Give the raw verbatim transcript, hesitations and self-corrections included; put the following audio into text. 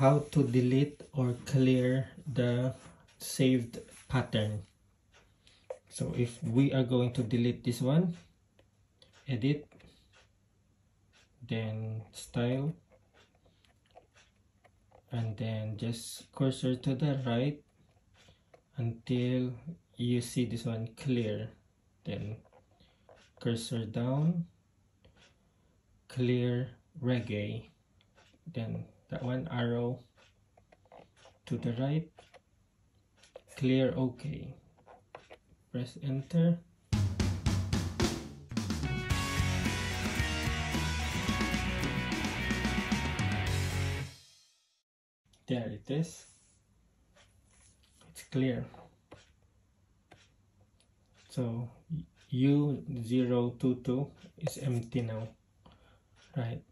how to delete or clear the saved pattern. So if we are going to delete this one, edit, then style, and then just cursor to the right until you see this one clear, then cursor down, clear reggae, then that one arrow to the right, clear OK, press enter. There it is, it's clear. So U zero two two is empty now, right?